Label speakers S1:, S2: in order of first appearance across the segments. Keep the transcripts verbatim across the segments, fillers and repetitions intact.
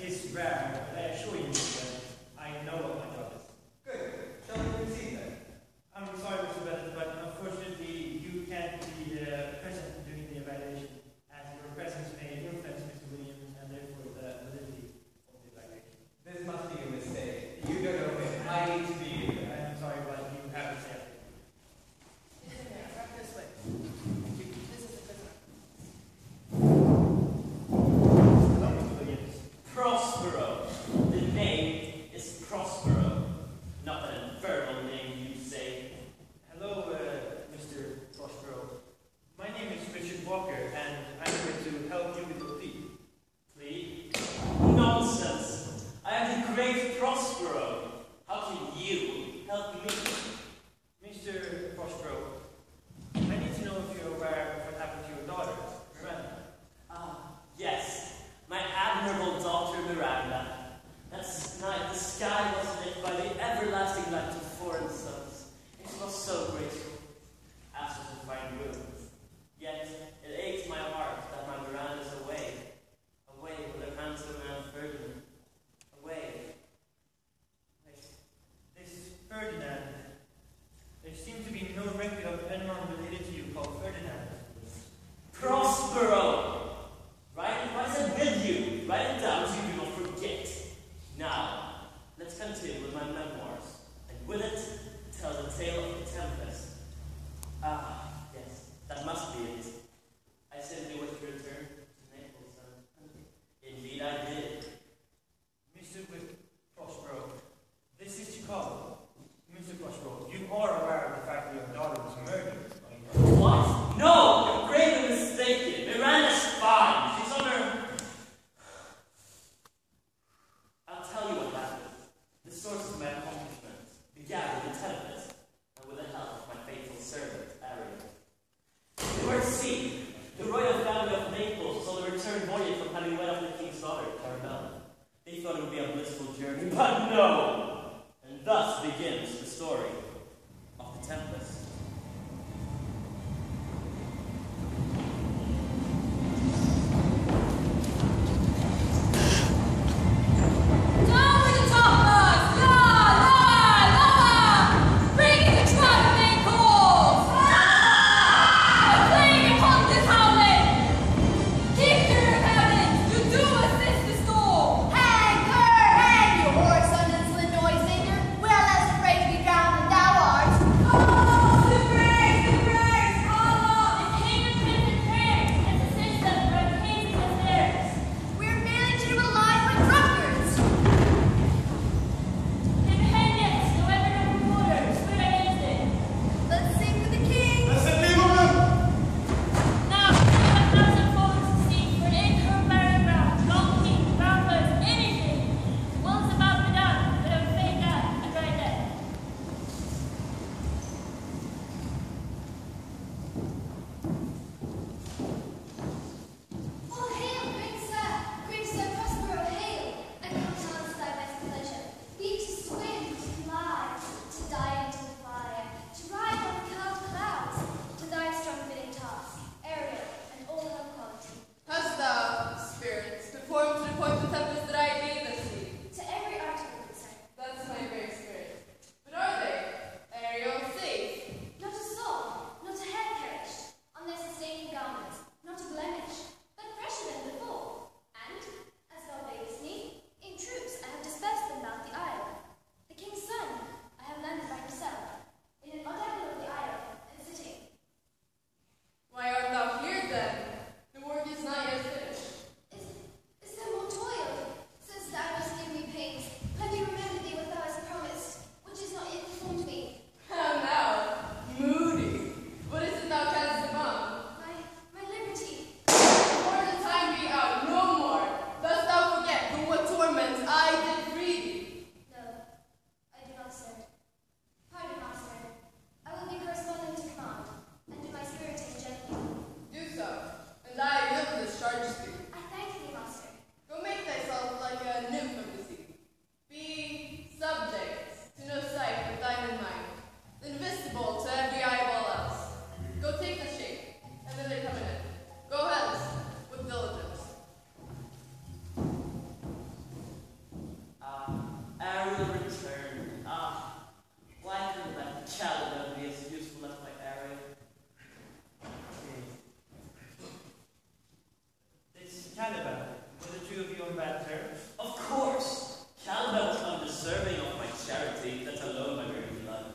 S1: is rare, but I assure you that I know what my job is.
S2: Good. Shall we proceed then?
S1: I'm sorry, Mister Bennett, but unfortunately you can't be uh, present during the evaluation, as your presence may influence Mister Williams and therefore the validity of the evaluation.
S2: This must be a mistake. You don't know it. I need to be here.
S1: I'm sorry, but you have to say it.
S3: Isn't there? Right this way. This is the prisoner.
S1: Hello, Mister Williams.
S4: Prospero. The name is Prospero. Not an infernal name, you say.
S1: Hello, uh, Mister Prospero. My name is Richard Walker, and I'm here to help you with your plea.
S4: Plea? Nonsense. I am the great Prospero. How can you help me?
S1: Mister Prospero, I need to know if you're aware of what happened to your daughter, Miranda.
S4: Ah, yes. My admirable daughter Miranda. That night the sky was lit by the everlasting light of foreign suns. It was so graceful. As was the fine ruins. Yet it aches my heart that my Miranda is away. Away with her handsome man Ferdinand. Away.
S1: This, this Ferdinand, there seems to be no record of anyone related to you called Ferdinand.
S4: Prospero! Write what I said with you. Write it down so you do not forget. Now, let's continue with my memoirs, and with it, tell the tale of the Tempest. Ah, yes, that must be it. I simply wish to return to Naples, and indeed I did.
S1: Mister Prospero, this is Chicago. Mister Prospero, you are aware of the fact that your daughter was murdered.
S4: What? No! You're gravely mistaken. Miranda's fine. She's on her... I'll tell you what happened. The source of my accomplishments began with the Tempest, and with the help of my faithful servant, Ariel. You were at sea. The royal family of Naples was on the return voyage from having wed up the king's daughter, Clarabella. They thought it would be a blissful journey, but no! And thus begins the story of the Tempest.
S3: Hang her, hang you horse, son and slip, no
S1: bad terms?
S4: Of course! Caliban was undeserving of my charity, let alone my very blood.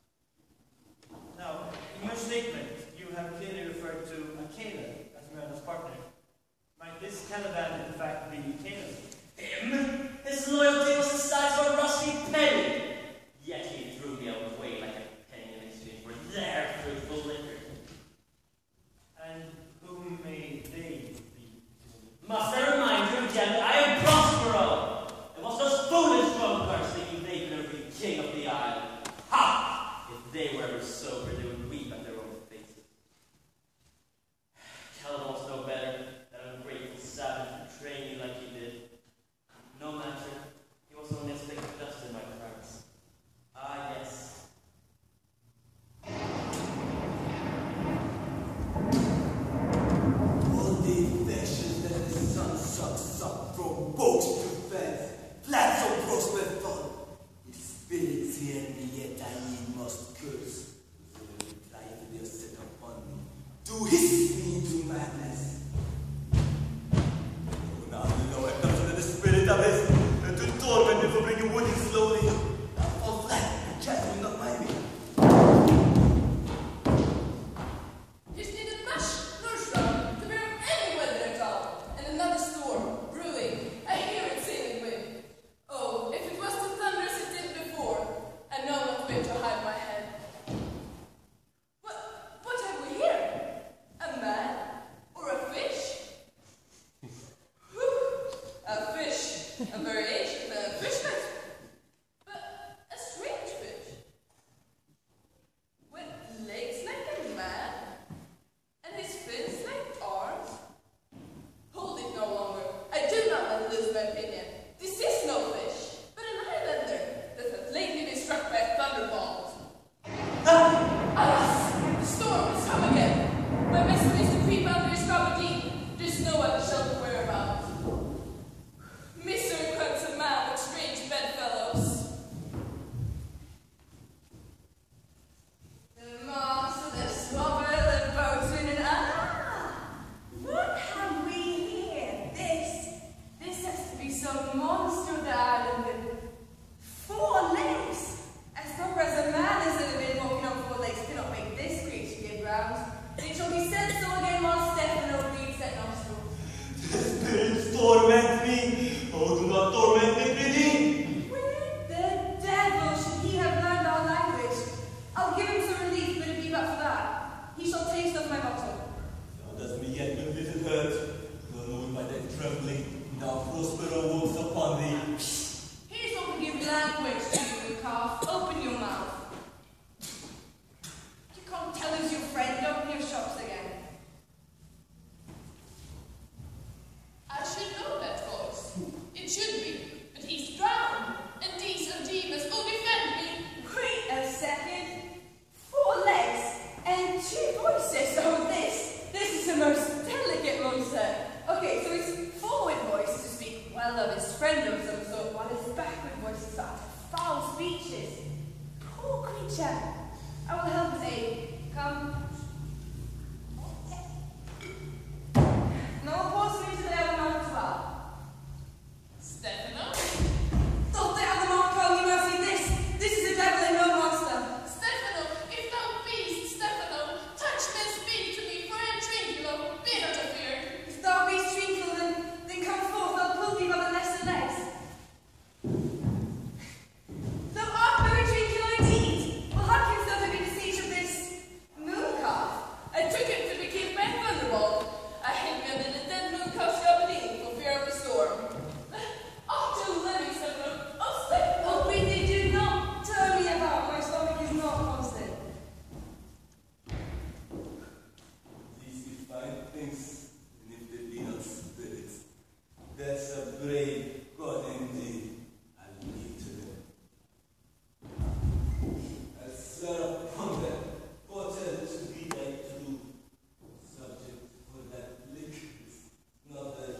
S1: Now, in your statement, you have clearly referred to Akela as Myrna's partner. Might this Caliban in fact be Caleb?
S4: Him? His loyalty was the size of a rusty penny! Yet he threw me away like a penny in exchange for their fruitful liquor.
S1: And whom may they be?
S4: Must I remind you again that I am Prospero? It was those foolish drunkards thinking they could be king of the island. Ha! If they were ever sober, they would weep at their own faces. Caliban was no better than an ungrateful savage betraying me like he did. No matter, he was only a speck of dust in my crowds. Ah, yes.
S5: All the affections that the sun sucks up from boats to fence, flat so prosper thought. Its spirits hear me, yet I need must curse. The life they are set upon me, to hiss me into madness. Oh, now the Lord comes under the spirit of it, and to torment me for bringing wood in slowly. Now fall flat, and chat will not mind me.
S3: Here's neither mush nor shrub to bear up any weather at all, and another storm brewing. I hear it sailing wind. Oh, if it was to thunder as it did before, I know not where to hide my head. What? What have we here? A man or a fish? Whew, a fish, a very ancient uh, fishlet, but a strange fish. With legs like a man, and his fins like arms. Hold it no longer. I do not let lose my opinion. This is no fish, but an islander that has lately been struck by a thunderbolt. Ah! Alas! The storm has come again. My vessel is to creep under his gabardine. There's no other shelter whereabouts. Misery cuts a man with strange bedfellows. The master, the swabber, the boatswain, and ah! What have we here? This, this has to be some monster of the island with four legs. As proper as a man is in a bit walking on four legs cannot make this creature give grounds. It shall be said so again while Stefano reads that nostril.
S5: The spirits torment me. Oh, do not torment me, please.
S3: Where the devil should he have learned our language? I'll give him some relief, but it be but for that. He shall taste of my bottle.
S5: Thou dost me yet with little hurt. Thou knowing by that trembling, now Prospero walks upon thee.
S3: Here's what we give language to you, calf. Open your mouth. You can't tell who's your friend. Open your shops again. I should know that voice. It should be, but he's drowned, and these are demons will defend me. Wait a second. Four legs and two voices. Oh, this, this is the most delicate monster. Okay, so his forward voice to speak well of his friend of some sort, while his backward voice is utter foul speeches. Poor creature. I will help his aid. Come. No pause for me to lay on the mark as well. Stefano? Don't lay on the mark, Carl, you must see this. This is a devil and no monster. Stefano, if thou beest, Stefano, touch me and speak to me, for I am Trinculo, be not afeard. If thou beest Trinculo, then, then come forth, I'll pull thee by the lesser legs. Thou art very Trinculo indeed. Well, how canst thou be the siege of this moon calf? I took him to be killed by a thunderbolt. I hid me under the dead moon calf's gabardine for fear of the storm. After living several, oh, Stefano! Oh, really, do not tell me about my stomach is not constant.
S5: These be fine things, and if they be not spirits, that's a brave God indeed. I'll leave to them. I'll swear upon them, what else to be thy true subject for that liquor is not a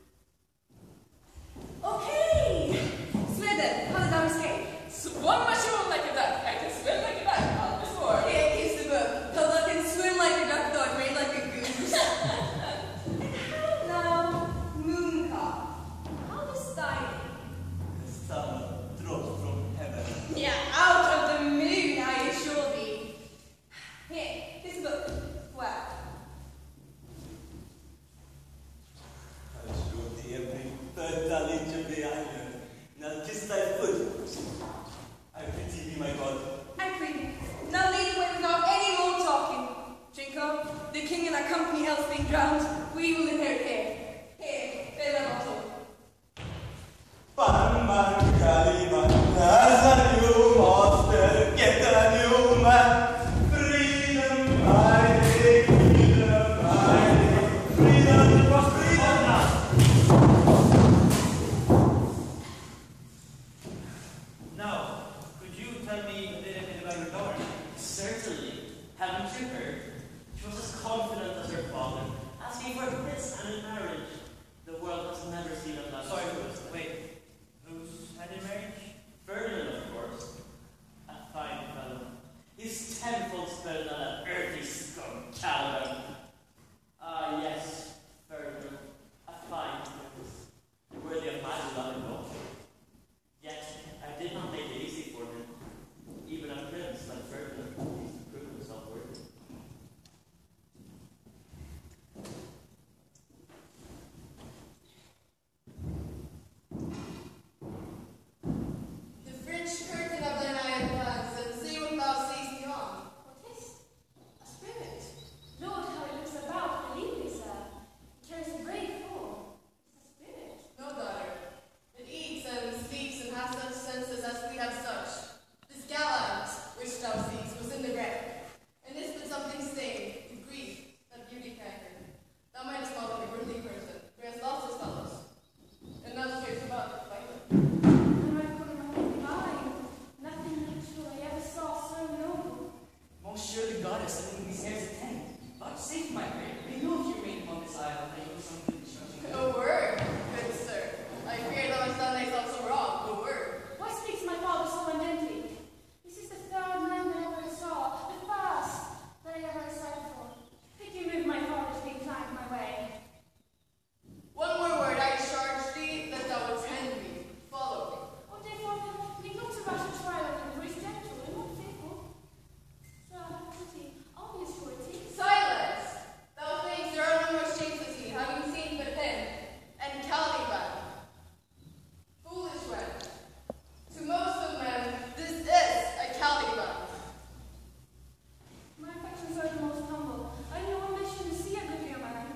S3: Okay! Sweden, how did I escape? Swim my shoe like a duck. I can swim like a duck. I'll before. Here, here's the book. Though I can swim like a duck, though I made like a goose. And how now, moon calf? How
S5: fertile inch of the island. Now kiss thy foot. I pity thee, my God.
S6: I pray. Now lead the way without any more talking. Jinko, the king and our company else being drowned, we will inherit here. Here, bella bottle.
S5: Ban man Caliban has a new master, get a new man. Freedom by day, freedom by day, freedom for freedom.
S1: Now, could you tell me a little bit about your daughter?
S4: Certainly. Haven't you heard? She was as confident as her father, asking for his hand in marriage. The world has never seen a love.
S1: Sorry, wait. Who's had in marriage?
S4: Ferdinand, of course. A fine fellow. He's tenfold better than that earthy scum, Calvin. Ah, yes, Ferdinand. A fine prince. Worthy of my beloved daughter. Yet, I did not make it easy for him. Even a prince like Ferdinand needs to prove himself worthy.
S3: The French curtain of thine eye advance, and see what thou seest beyond.
S7: What is? A spirit. Lord, how it looks about, believe me, sir. It carries a great form. It's a spirit.
S3: No, daughter. It eats and sleeps and has such senses as we have such. This gallant, which thou seest, was in the ground. And this but something stained, with grief, that beauty cankered. Thou mightest call him a goodly person, for he has lost his fellows. And now straight about it, fight him.
S7: And I put my whole mind. Nothing natural I ever saw so noble.
S2: Monsieur the goddess, I think these hairs attend. Vouchsafe, my great. We know if you remain upon this isle, that you have some good instruction.
S3: A word, good sir. I fear thou hast done thyself so wrong. A word.
S7: Why speaks my father so undently? This is the third man that ever I saw, the first that I ever sighted for. Did you move my father to be inclined my way?
S3: One more word, I charge thee that thou attend me. Follow me.
S7: Oh, dear father, make not a rash trial of him, for he's gentle and not fearful. Sir, have pity, I'll be his surety.
S3: Silence! Thou thinks there are no more shapes as he, having seen but him, and Caliban. Foolish man. To most of men, this is a Caliban.
S7: My affections are the most humble. I know ambition to see a good young man.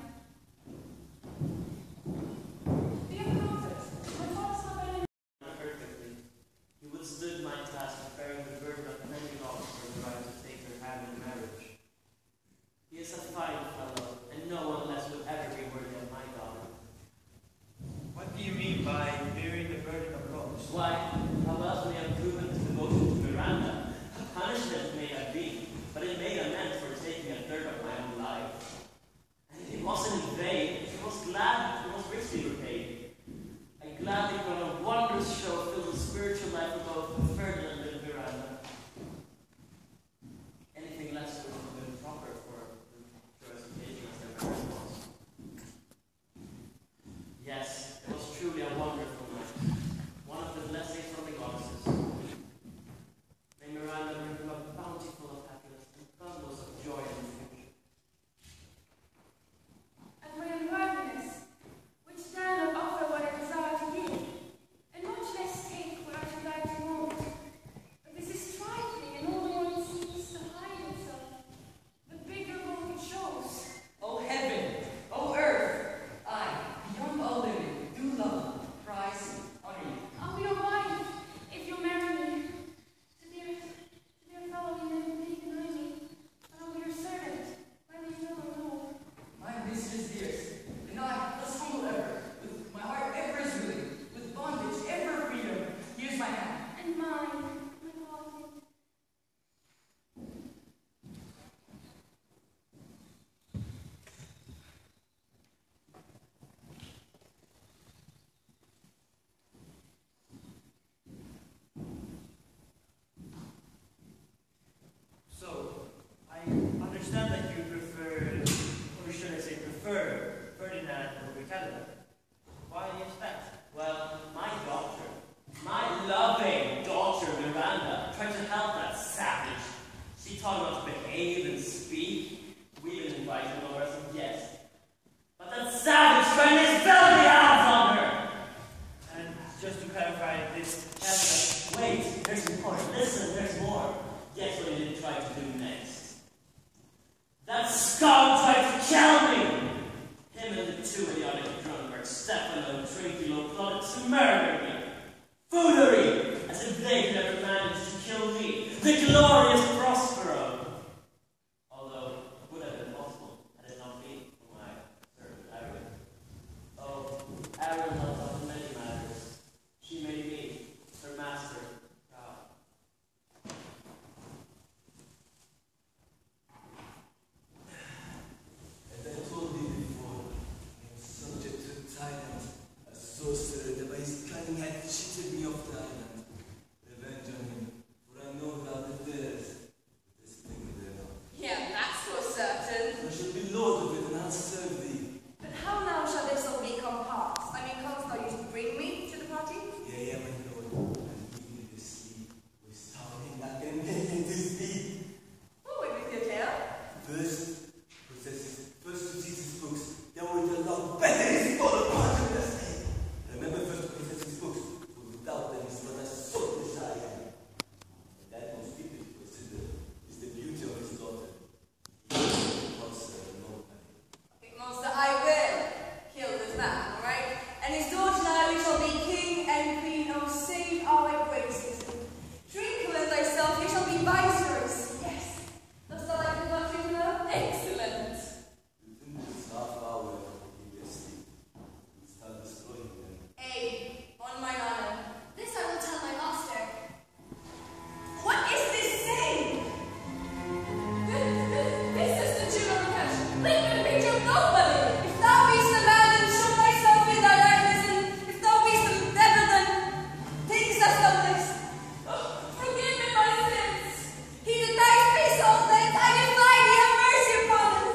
S7: Dear prophet, my father's not been
S4: Perfectly. He withstood my task of bearing the burden of many laws for the right to take her hand in marriage. He is a fine fellow, and no one less would ever be worthy of my daughter.
S1: What do you mean by bearing the burden of wrongs?
S4: Why, how else may I have proven his devotion to Miranda? A punishment may have been, but it made amends for taking a third of my own life. And it wasn't in vain. He was glad, he was richly repaid. I gladly put on a wondrous show filled with spiritual life for both Ferdinand and Miranda. Anything less would have been proper for the occasion as their marriage was. Yes, it was truly a wonderful night. One of the blessings from the goddesses. May Miranda bring him a bountiful of happiness and bundles of joy in the future.
S7: and my unworthiness, which dare not offer what I desire to give, and much less
S4: to murder me. Foolery, as if they could ever manage to kill me, the glorious Prospero. Although it would have been possible had it not been for my servant Ariel. Oh, Ariel knows of many matters. She made me, her master, proud.
S5: As I told you before, I am subject to a tyrant, a sorcerer that by his cunning had cheated me of the island. Revenge on him, for I know how it is. This thing thereof.
S6: Yeah, that's for certain.
S5: I shall be lord of it, and I'll serve thee.
S6: But how now shall this all become past? I mean, canst thou you to bring me to the party?
S5: Yea, my lord, and even this sleep, we starting not and making to sleep.
S6: Forward with your tale.
S5: First, possesses first to seize his books, then with the love better is for the part of the state. Remember first to possess his books, for without them is but a soul desire. And that most people consider is the beauty of his daughter. He wants her nobody.
S6: Master, I will kill this man, alright? And his daughter and I, we shall be king and queen of save our graces. Trincle and thyself, you shall be viceroys. Yes. Dost thou like the country to know? Excellent.
S5: Within this half hour, he will sleep. We start destroying them.
S6: Aye, on mine honor. This I will tell my master. What is this saying? This, this, this is the tune of the catch. Leave me the picture of nobody. If thou beest a man, then show thyself in thy likeness, and if thou beest a devil, then thinkest thou this. Forgive me my sins. He denies me so that I defy thee, have mercy upon us.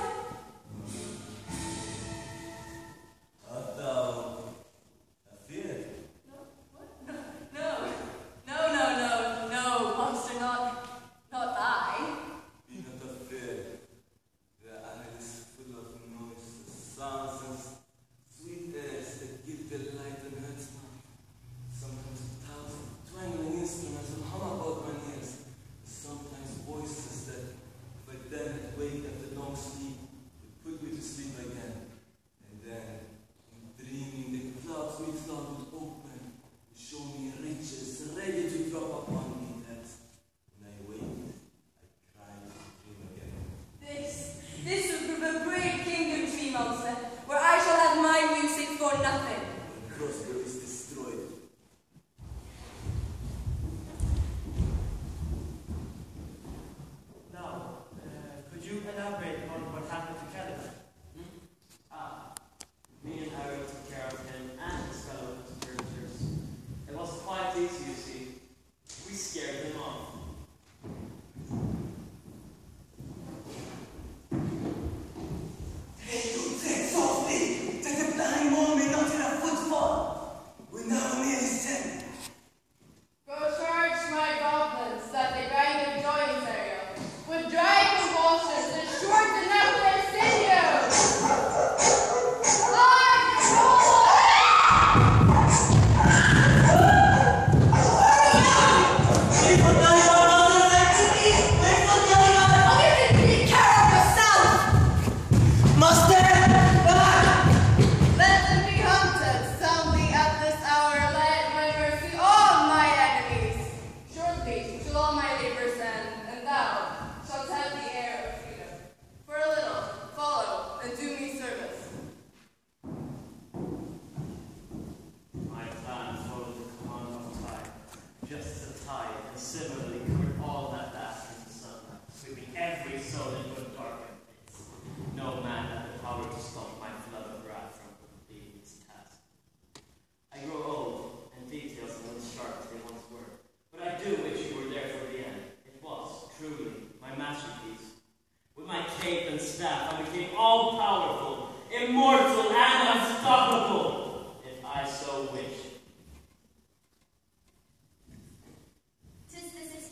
S5: Art thou afeard?
S6: No, what? No, no, no, no, no, no, monster, not, not I.
S5: Be not afraid. The island is full of noise, sounds, and sweet airs that give delight and hurts not. Sometimes a thousand twangling instruments will hum about my ears. Sometimes voices that, if I then had waked after long sleep, would put me to sleep again. And then, in dreaming, the clouds we thought would open, would show me riches ready to drop upon me that, when I waked, I cried to dream again.
S6: This, this will prove a great kingdom to me, monster, where I shall have my music for nothing.
S5: When Prospero is destroyed,
S1: Now, uh, could you elaborate on what happened to Caliban?
S4: Hmm? Ah, me and Ariel took care of him and his fellow conspirators. It was quite easy, you see. We scared him off.
S5: take you, take softly, that the blind man may not hear a footfall. We now near his tent.
S3: Go charge my goblins that they grind the joints, Ariel, with dry convulsions and shorten out their sinews. Like
S5: People die on other legs to eat. People die on
S6: Oh, you didn't take care of yourself!
S5: Master!
S3: Let them be hunted soundly at this hour. Let my mercy on my enemies. Shortly shall all my labors end, and thou shalt have the air of freedom. For a little, follow and do me service.
S4: My plan followed the command of the tide, just as the tide and similarly covered all that vast in the sun, sweeping every soul into a darkened place. No man had the power to stop my flood of wrath from completing its task. I grow old, and details are as sharp as they once were, but I do wish you were there for the end. It was, truly, my masterpiece. With my cape and staff, I became all-powerful, immortal, and unstoppable, if I so wished.
S7: Tis this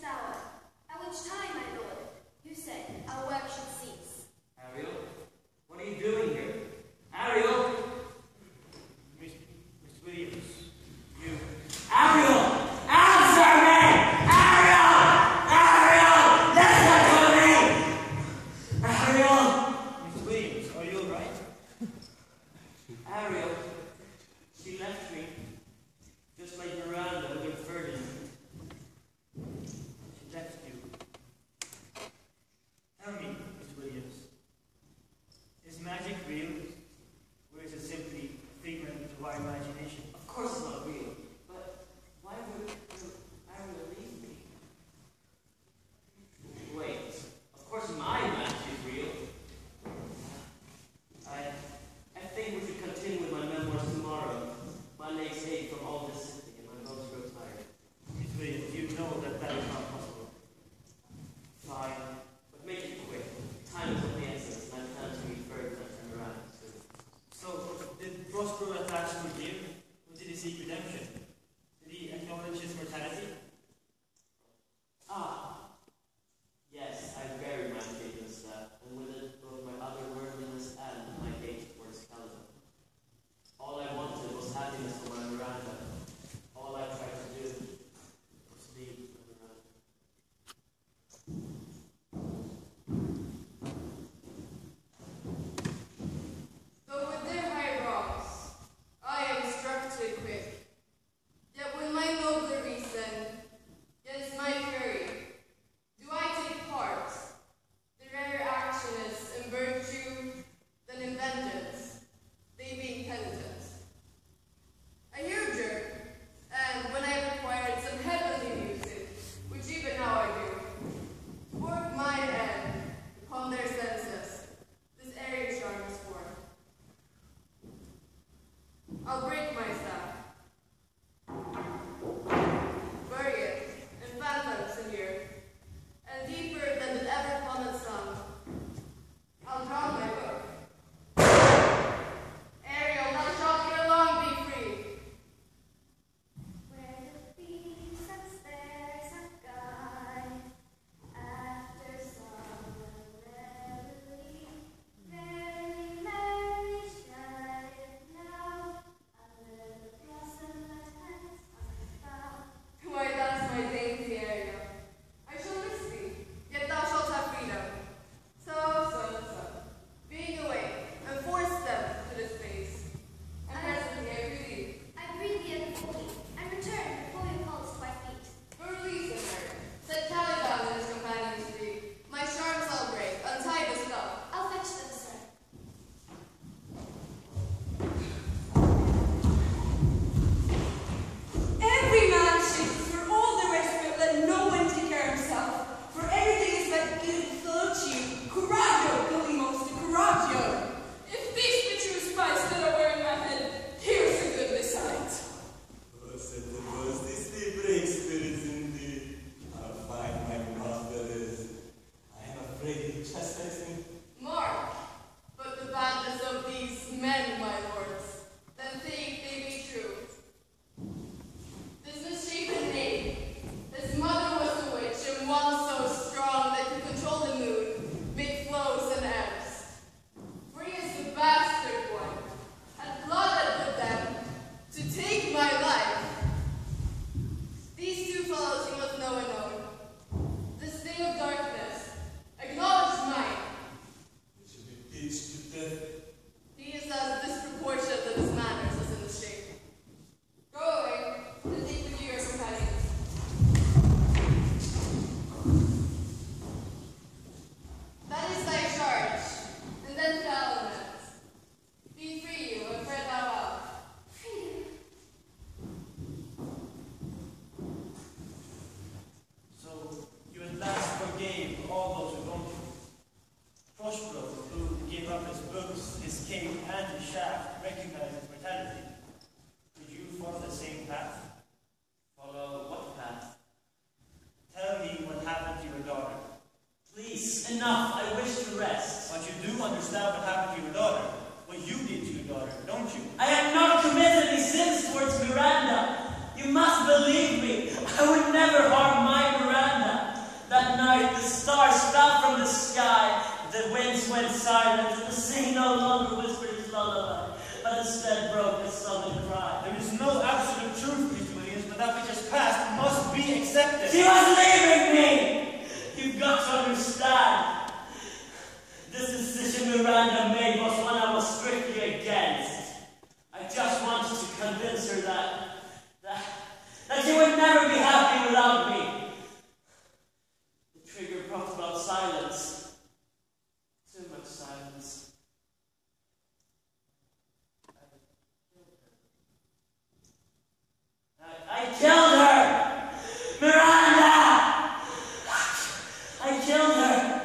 S1: seek redemption? Did he acknowledge his mortality?
S4: Ah, yes, I buried my faith in death, and with it both my other worldliness and my hate towards skeleton. All I wanted was happiness for my Miranda. All I tried to do was leave my Miranda.
S6: Though with their high wrongs, I am struck to quick. Yet when my nobler reason, yet is my fury, do I take part? The rarer action is in virtue than in vengeance, they being penitent. I hear a jerk, and when I have acquired some heavenly music, which even now I do, work mine end upon their senses, this airy charm is for. I'll break my staff, bury it in phantoms in here, and deeper than the ever plummet sun, I'll drown my book. Ariel, thou shalt ere long be free.
S8: Where the beams and stairs have gone, after summer reveille, very merry shineth now, under the blossom that hangs on the bough.
S6: Why, that's my dainty Ariel. I shall miss thee, yet thou shalt have freedom. So, so, so, being away, and force them to this place. And presently I breathe.
S8: I breathe the unholy, and return before it falls to my feet.
S6: For release in her, said Caliban and his companions to thee. My charms I'll break, untie the stuff.
S8: I'll fetch them, sir.
S9: Every man shakes for all the rest, but let no one take care of himself. For everything is but good virtue. Coraggio, Galimos, de coraggio.
S3: If this be true spice that I wear in my head, here's a goodly sight.
S5: Oh, said the boss, this they break spirits indeed. How fine my master is. I am afraid he chastises me.
S6: Mark, but the badness of these men, my lords, then think they be true. This misshapen knave, his mother was a witch, and one so strong that could control the mood, make flows and ebbs. For he is the bastard one, and plotted with them to take my life. These two fellows you must know and own. This thing of darkness, acknowledge mine.
S5: It should be pitched to death.
S6: He is as disproportionate in his manners as in his shape. Go away, and take with you your companions. That is thy charge, and then the elements. Be free, you, and fare thou out.
S1: So you at last forgave all those who wronged you. Prospero, who gave up his books, his cape, and his shaft, recognized his mortality. Could you follow the same path?
S4: Follow what path?
S1: Tell me what happened to your daughter.
S4: Please, enough, I wish to rest.
S1: But you do understand what happened to your daughter. What you did to your daughter, don't you?
S4: I have not committed any sins towards Miranda. You must believe me. I would never harm my Miranda. That night the stars fell from the sky, the winds went silent, and the sea no longer whispered its lullaby, but instead broke a sullen cry.
S1: There is no absolute truth, Mister Williams, but that which has passed must be accepted.
S4: She was leaving me! You've got to understand. This decision Miranda made was one I was strictly against. I just wanted to convince her that, that, that she would never be happy without me. The trigger brought about silence. Too much silence. I, I killed her! Miranda! I killed her!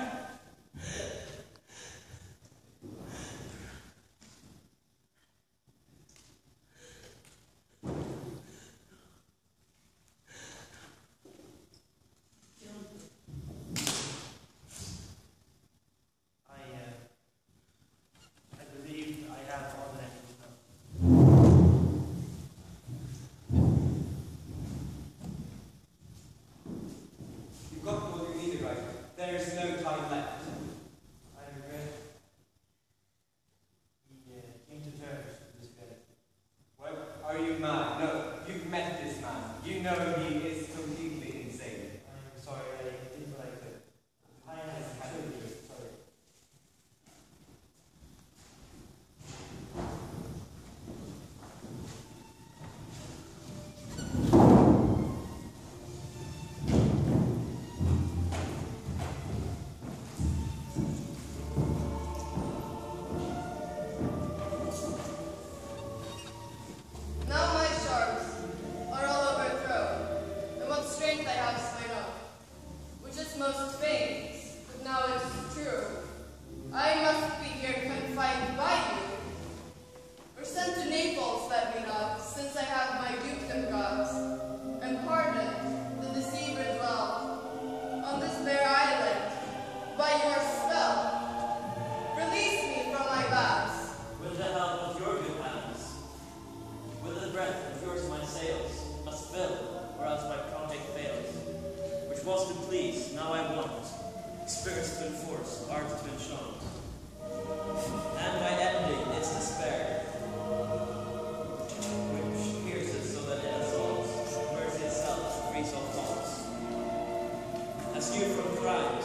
S10: there is no time left.
S1: I regret. He uh, came to terms with this reality.
S10: What? Are you mad? No, you've met this man. You know he is completely insane.
S1: I'm sorry, I did what I could. I have children. Sorry.
S6: Now my sharks are all overthrown, and what strength I have is my own, which is most famous, but now it's true. I must be here confined by you, or sent to Naples, let me not, since I have my dukedom got, and pardoned the deceiver dwell on this bare island by your spell. Release me from my vows.
S4: With the help of your good hands, with the breath of yours my sails must fill, or else my project fails. Which was to please, now I want, spirits to enforce, art to enchant. And by ending its despair, which pierces so that it assaults, mercy itself frees all faults. As you from crime